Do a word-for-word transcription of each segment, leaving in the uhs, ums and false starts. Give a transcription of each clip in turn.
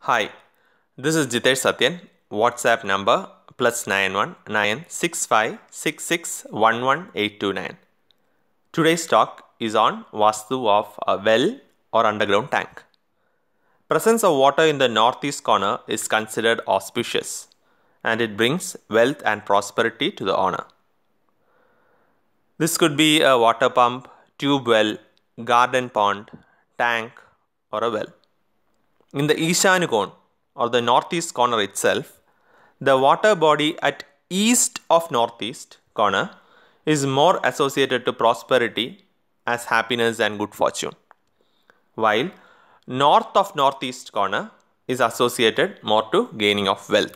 Hi, this is Jitesh Satyan. WhatsApp number plus nine one nine six five six six one one eight two nine. Today's talk is on Vastu of a well or underground tank. Presence of water in the northeast corner is considered auspicious and it brings wealth and prosperity to the owner. This could be a water pump, tube well, garden pond, tank or a well. In the Ishana cone or the northeast corner itself, the water body at east of northeast corner is more associated to prosperity as happiness and good fortune, while north of northeast corner is associated more to gaining of wealth.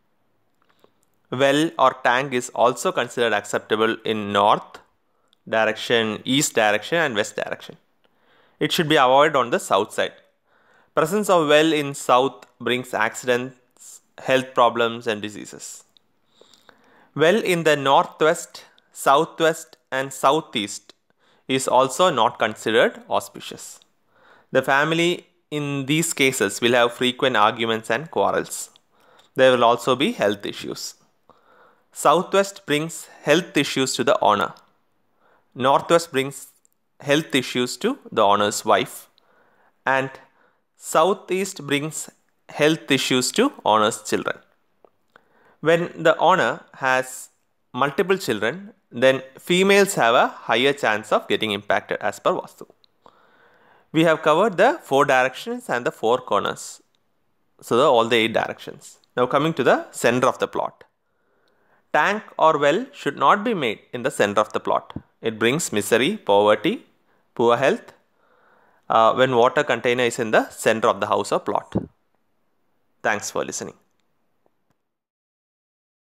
Well or tank is also considered acceptable in north direction, east direction and west direction. It should be avoided on the south side. Presence of well in south brings accidents, health problems and diseases. Well in the northwest, southwest and southeast is also not considered auspicious. The family in these cases will have frequent arguments and quarrels. There will also be health issues. Southwest brings health issues to the owner. Northwest brings health issues to the owner's wife. And southeast brings health issues to owner's children. When the owner has multiple children, then females have a higher chance of getting impacted as per Vastu. We have covered the four directions and the four corners. So the, all the eight directions. Now coming to the center of the plot. Tank or well should not be made in the center of the plot. It brings misery, poverty, poor health, Uh, when water container is in the center of the house or plot. Thanks for listening.